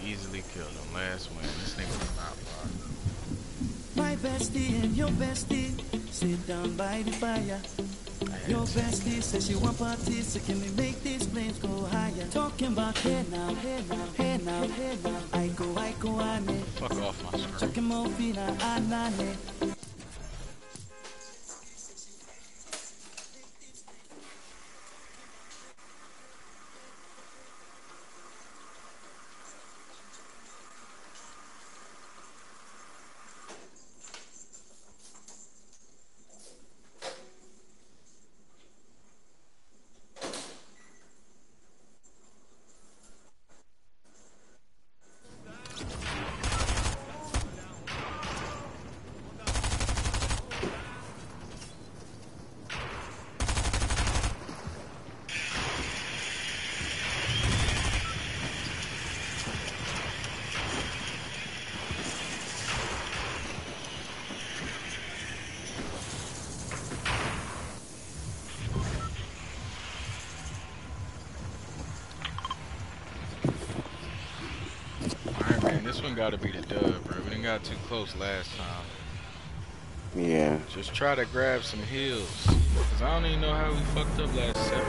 Easily killed him. Last win. This nigga was not far. My bestie and your bestie sit down by the fire. Your bestie says she want parties, so can we make these flames go higher? Talking about hey now, hey now, hey now, hey now. I go, ane. Fuck off my screen. Chucking more fina, anane. Alright, man. This one gotta be the dub, bro. We didn't got too close last time. Yeah. Just try to grab some heals. Cause I don't even know how we fucked up last 7.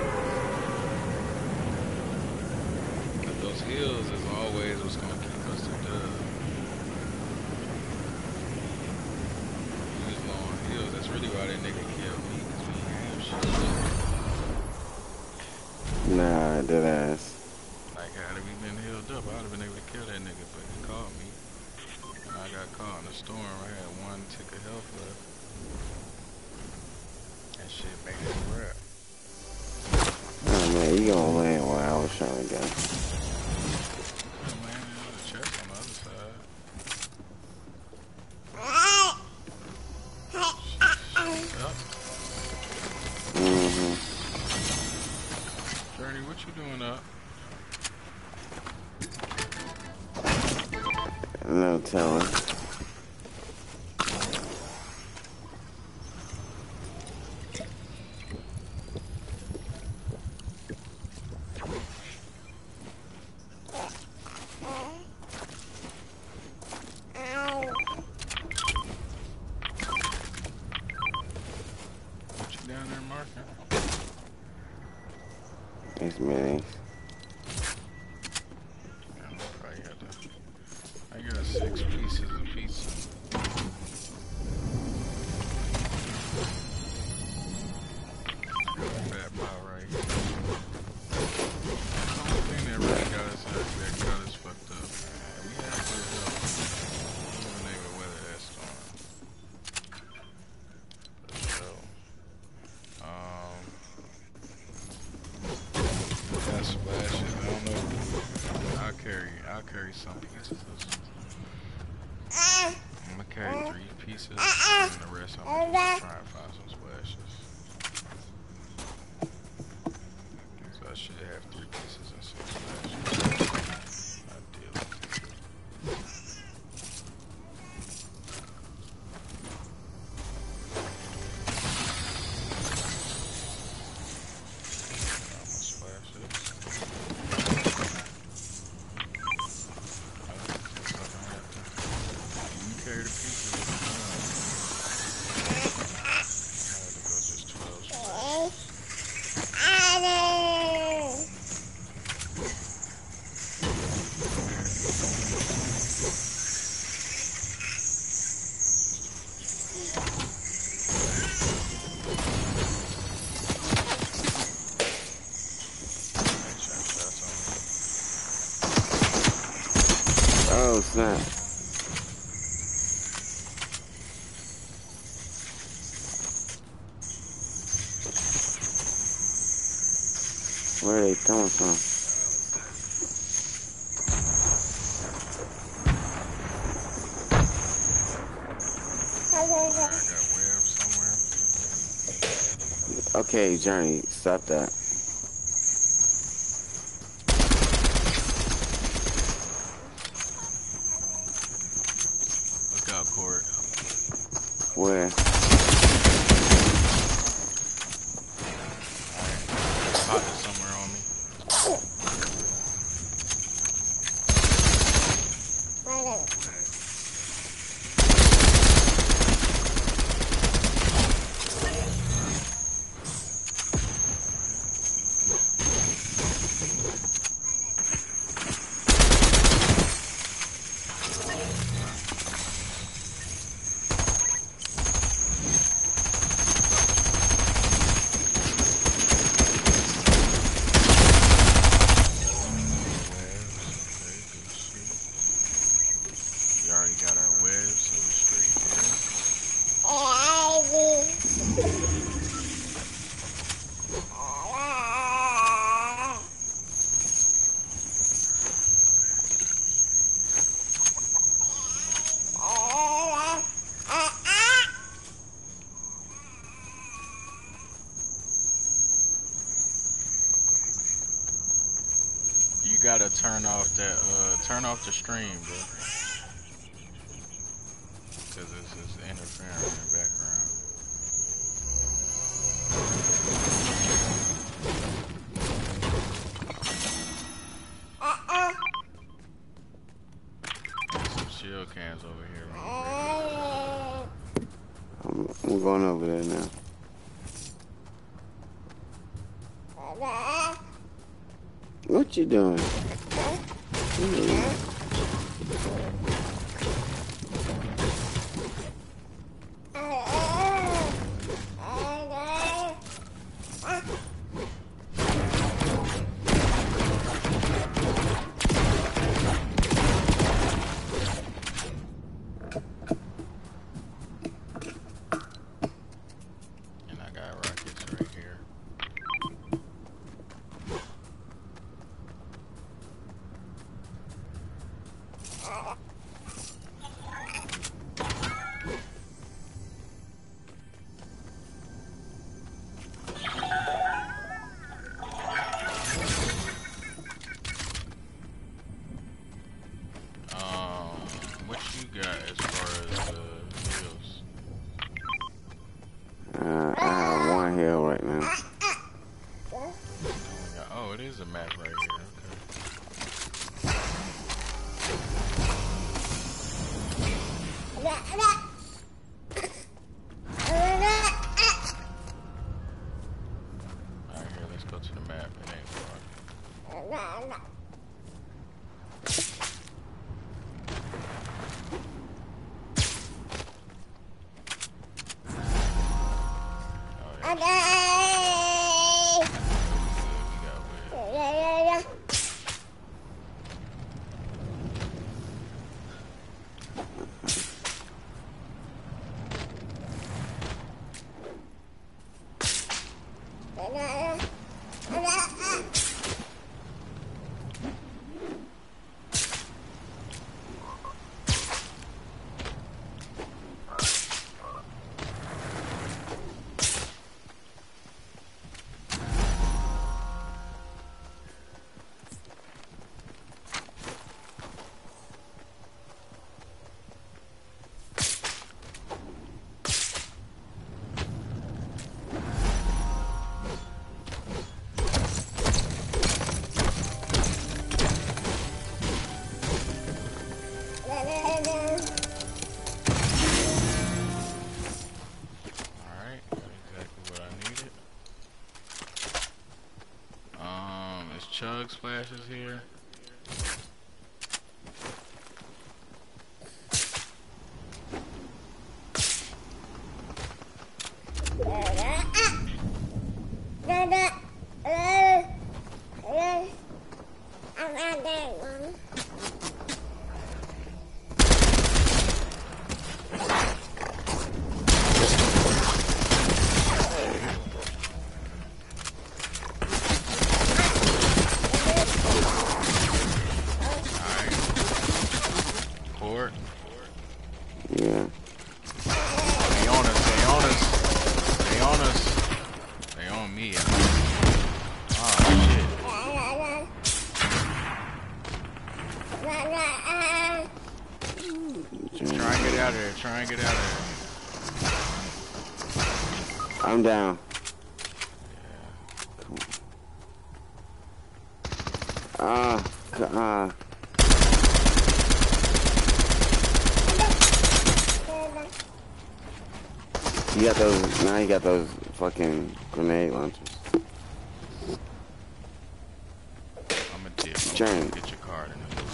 But those heals, as always, was gonna keep us the dub. We was low on heals. That's really why that nigga killed me. Cause we ain't have shit. Nah, dead ass. Like, had we been healed up, I would have been able to kill that nigga, but he caught me. And I got caught in the storm. I had 1 tick of health left. That shit made it a wrap. Oh man, you gonna land where I was trying to go. Yeah, man, there's a chest on the other side. Yup. Journey, what you doing up? No telling. What you down there marking? It's minis. Yeah, I probably had to. I got 6 pieces of pizza. Bad pie right here. The only thing that really got us fucked up, man. We had good help. Even nigga weather that storm. For sure. Got splashes. I don't know. I'll carry some pieces. I'm gonna carry 3 pieces, and the rest I'm gonna just try and find some splashes. So I should have 3 pieces and 6 splashes. Ideal. Got my splashes. You carry the pieces if you want. I had to go just 12 splashes. Ain't shot shots on me. Oh snap. Where are they coming from? I got webs somewhere. Okay, Journey, stop that. Look out, Court. Where? Alright. Popped it somewhere on me. gotta turn off that, turn off the stream, bro. Cause it's just interfering in the background. There's some shield cans over here. I'm going over there now. What you doing? And I got rockets right here. What you got as far as hills? I have one hill right now. Oh, it is a map right here. Alright, here, let's go to the map. It ain't far. Oh, yeah. We got with. Alright, got exactly what I needed. Is Chug Splashes here? Port. Yeah. They on us, they on us. They on us. They on me. Oh shit. Try and get out of there. Try and get out of there. I'm down. You got those, now you got those fucking grenade launchers. I'm a dip. Turn. Get your card in this.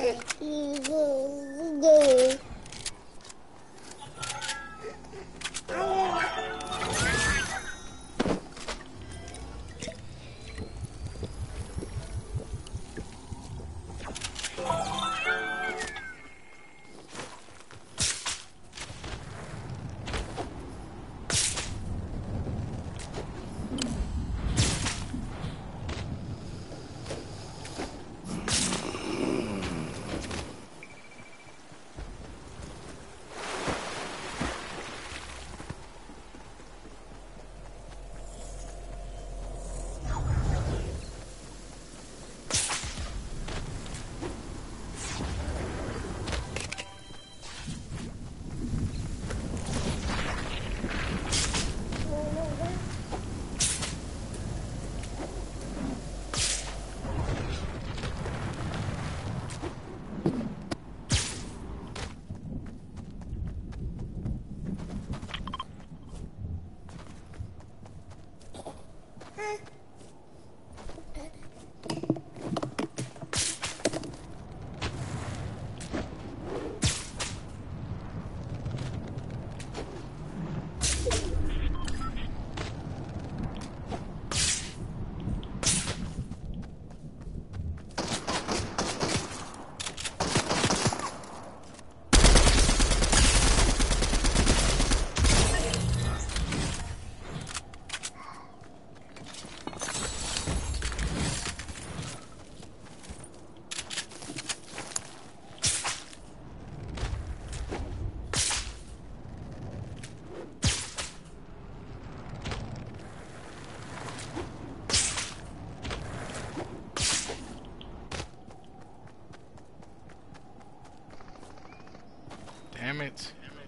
Damn it.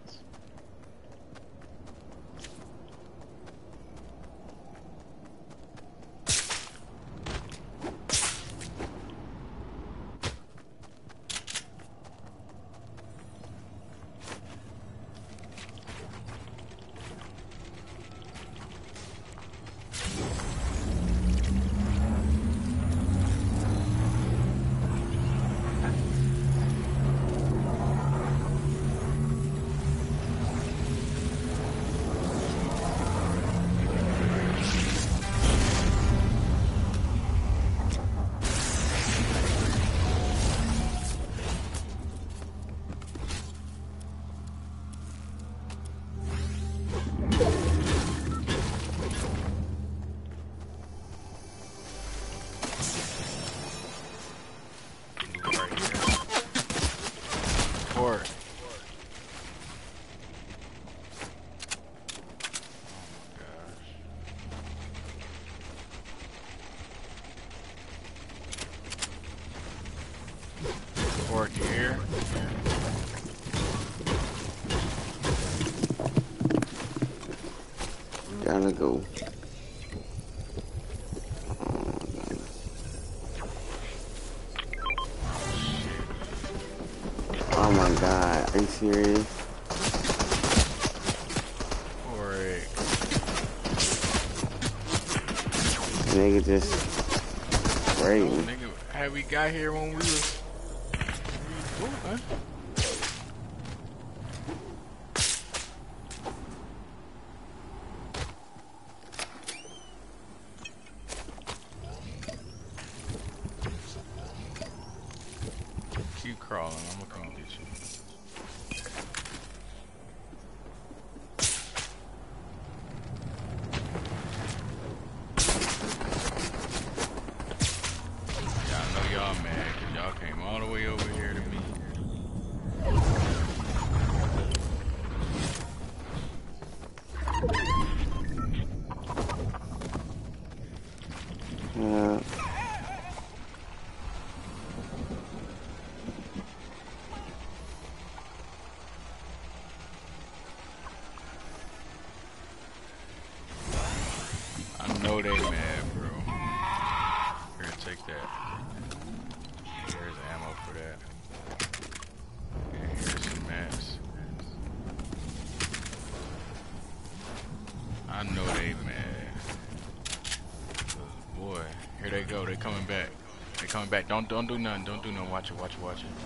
Right here. Fork. Fork here. Gotta go. Oh my god, are you serious? Alright. Nigga just sprayed me. Nigga, had we got here when we was huh? Keep crawling, I'm gonna come get you. Yeah, I know y'all mad because y'all came all the way over here to me. Yeah. I know they mad, bro. Here, take that. Here's ammo for that. And here's some mats. I know they mad. Boy, here they go. They coming back. They coming back. Don't do nothing. Don't do nothing. Watch it. Watch it. Watch it.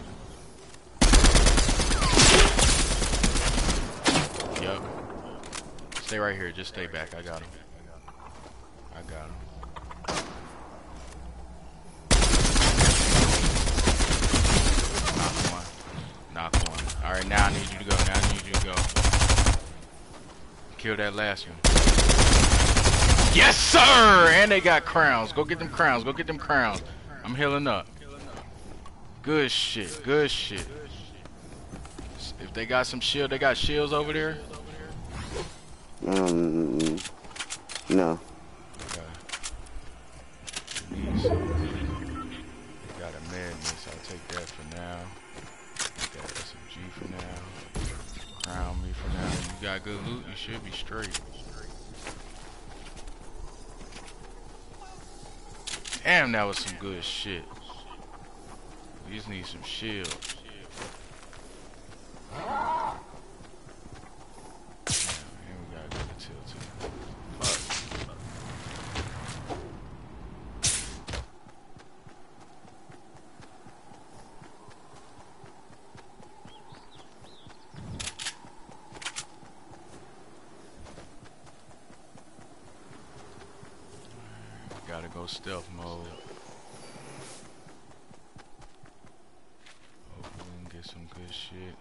Yup. Stay right here. Just stay back. I got him. I got him. Knock one. Knock one. Alright, now I need you to go. Now I need you to go. Kill that last one. Yes, sir! And they got crowns. Go get them crowns. Go get them crowns. I'm healing up. Good shit. Good shit. If they got some shield, they got shields over there? No. Okay. They got a madness. I'll take that for now. Got SMG for now. Crown me for now. You got good loot, you should be straight. Damn, that was some good shit. We just need some shields. Damn, and we gotta go to tilt too. Fuck. Gotta go stealth mode. Hopefully we can get some good shit.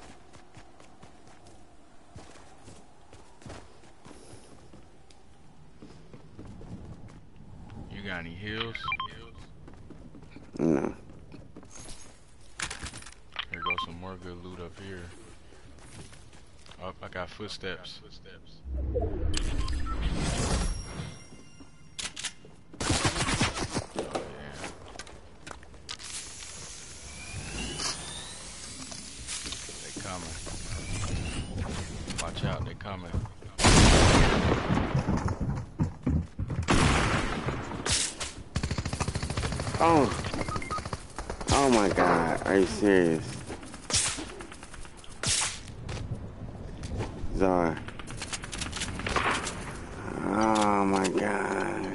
You got any heals? No. Here goes some more good loot up here. Oh, I got footsteps. Watch out, they coming. Oh my God, are you serious? Zar. Oh my God.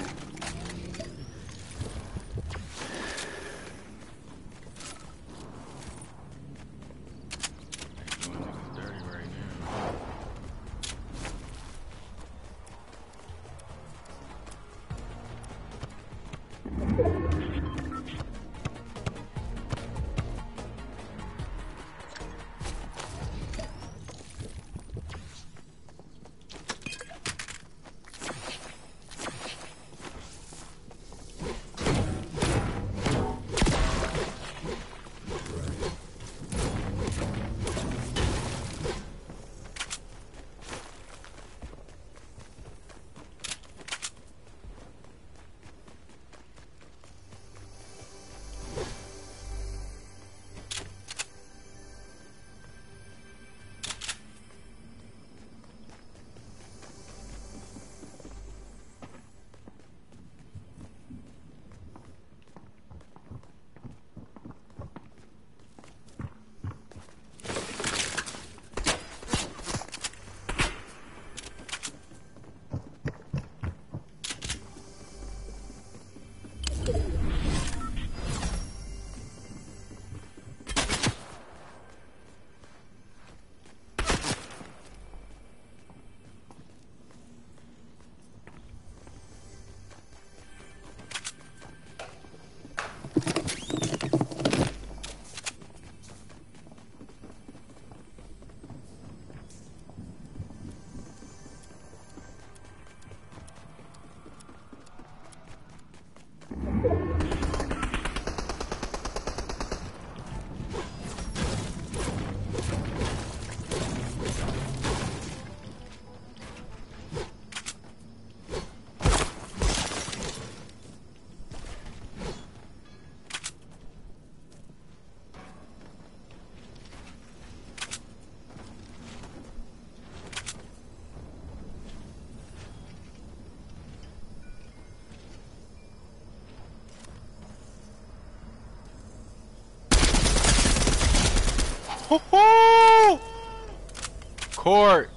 Court.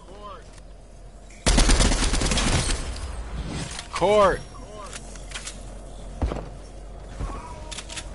Court.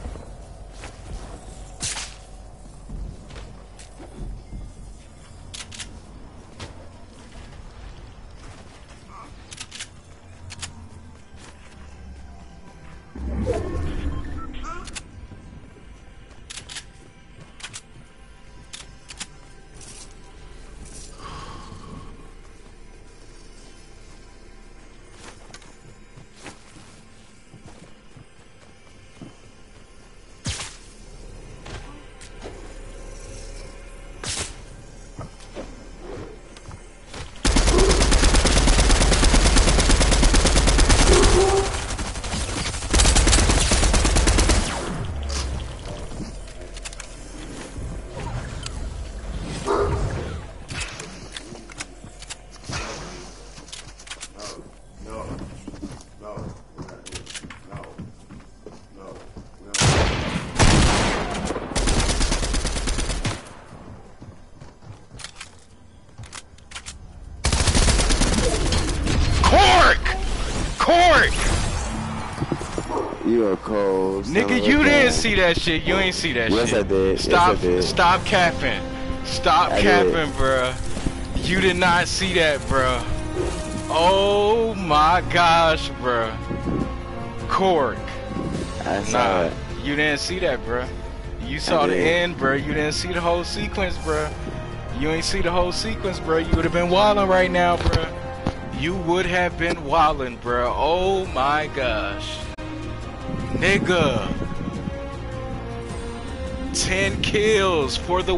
You're cold. Nigga, you didn't see that shit. You ain't see that Yes, shit. I did. Stop, Yes, I did. stop capping. Stop I capping, did. bruh. You did not see that, bruh. Oh my gosh, bruh. Cork. I saw Nah, it. you didn't see that, bruh. You saw the did. end, bruh. You didn't see the whole sequence, bruh. You ain't see the whole sequence, bruh. You would have been wildin' right now, bruh. You would have been wildin', bruh. Oh my gosh. Nigga. 10 kills for the